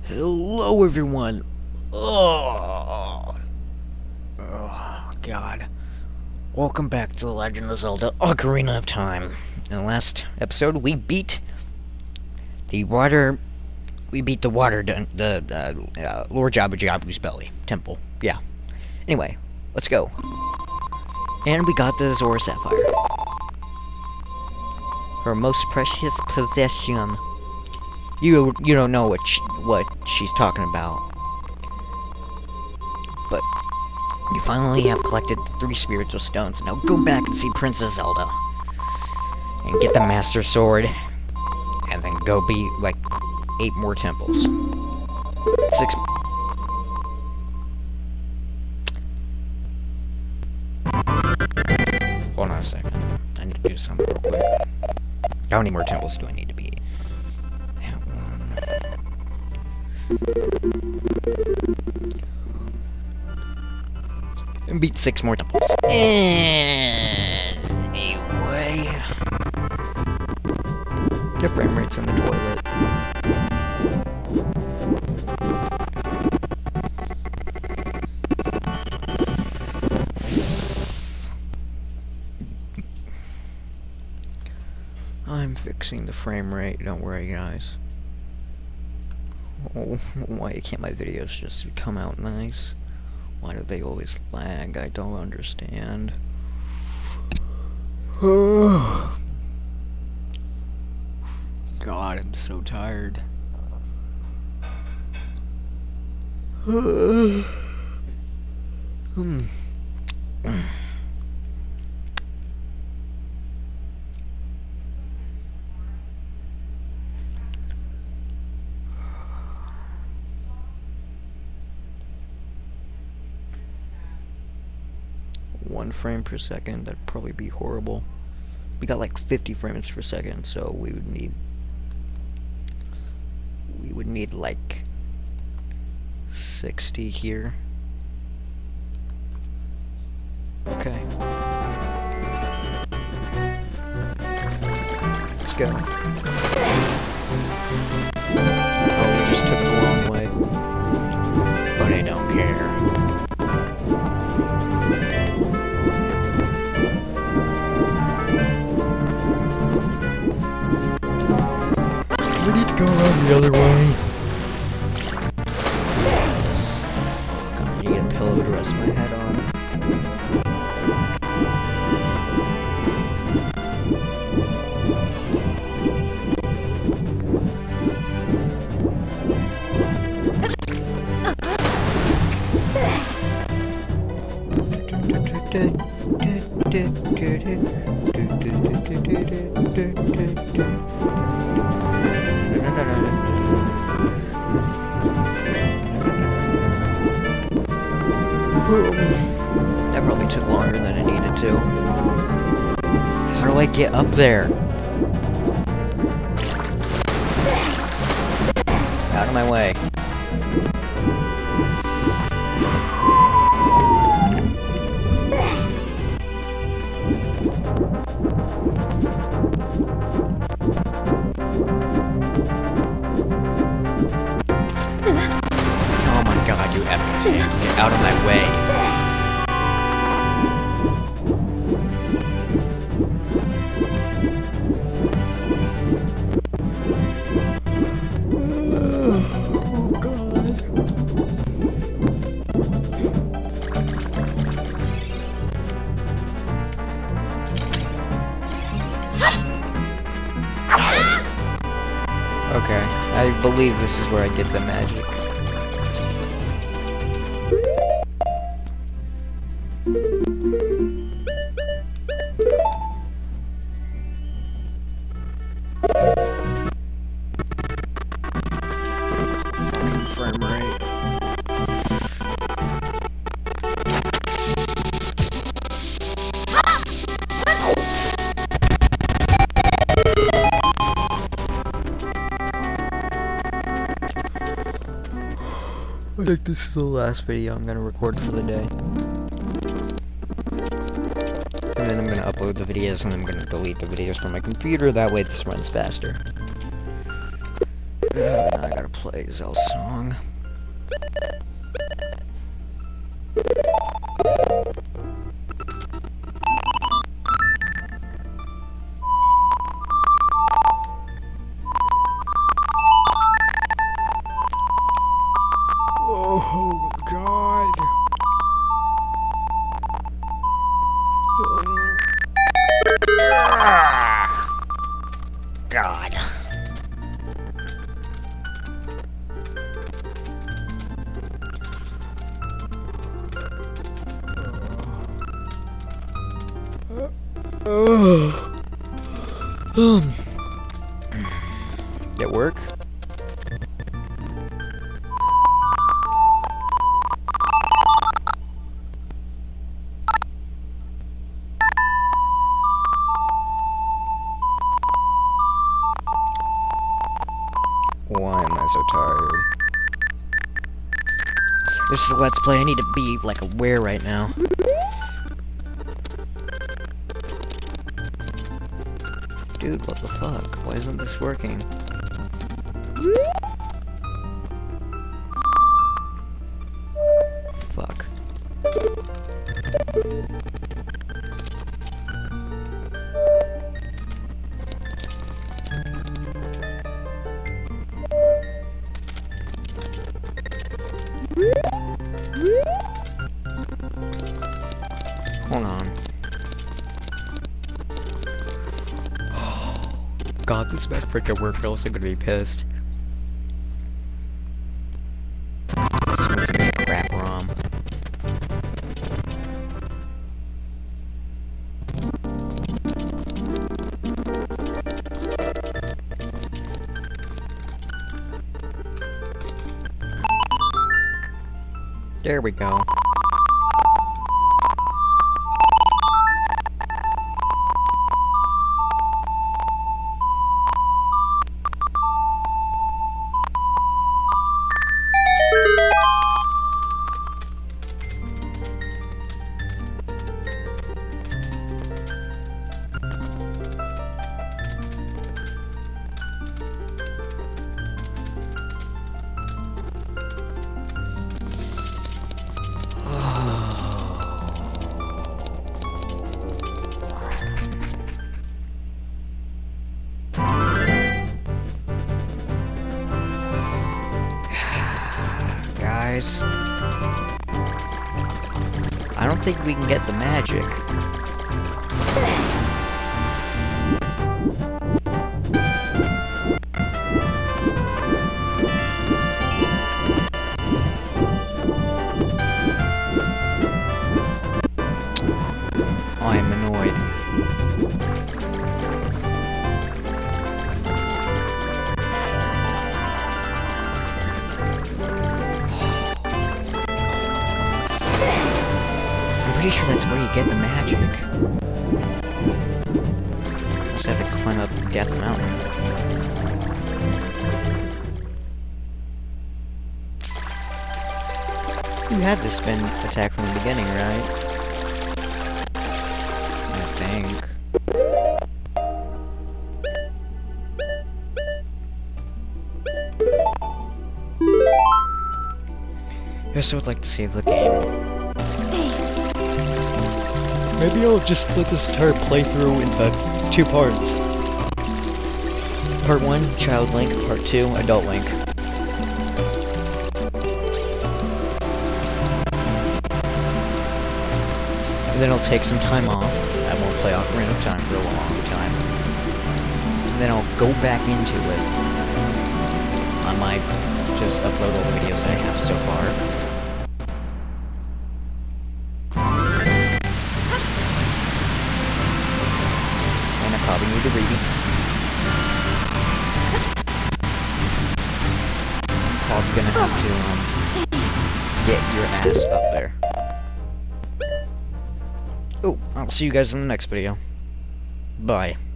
Hello everyone. Oh God. Welcome back to The Legend of Zelda Ocarina of Time. In the last episode we beat the Lord Jabu Jabu's belly temple. Yeah. Anyway, let's go. And we got the Zora Sapphire. Her most precious possession. You don't know what she's talking about. But you finally have collected the 3 spiritual stones. Now go back and see Princess Zelda. And get the Master Sword. And then go beat, like, 8 more temples. 6. Hold on a second. I need to do something real quick. How many more temples do I need to beat? And beat 6 more temples. Anyway, the frame rate's in the toilet. I'm fixing the frame rate, don't worry guys. Oh, why can't my videos just come out nice? Why do they always lag? I don't understand. God, I'm so tired. One frame per second, that'd probably be horrible. We got like 50 frames per second, so we would need like 60 here. Okay. Let's go. Oh, we just took it the long way. But I don't care. We need to go around the other way. Yes. Gonna need a pillow to rest my head on. That probably took longer than it needed to. How do I get up there? Out of my way. Oh my god, you effing tank. Get out of my way. Okay, I believe this is where I get the magic. Fucking frame rate. I think this is the last video I'm gonna record for the day. And then I'm gonna upload the videos and I'm gonna delete the videos from my computer, that way this runs faster. Now I gotta play Zel's song. Oh God. God. Did it work? Why am I so tired? This is a Let's Play. I need to be, like, aware right now. Dude, what the fuck? Why isn't this working? Fuck. Hold on. God, this might freaking work, or else I'm gonna be pissed. This one's gonna be a crap ROM. There we go. Guys, I don't think we can get the magic. I am annoyed. Pretty sure that's where you get the magic. Just have to climb up Death Mountain. You had the spin attack from the beginning, right? I think. I also would like to save the game. Maybe I'll just split this entire playthrough into 2 parts. Part 1, Child Link. Part 2, Adult Link. And then I'll take some time off. I won't play Ocarina of Time for a long time. And then I'll go back into it. I might just upload all the videos that I have so far. Probably need to read it. Probably gonna have to get your ass up there. Oh, I'll see you guys in the next video. Bye.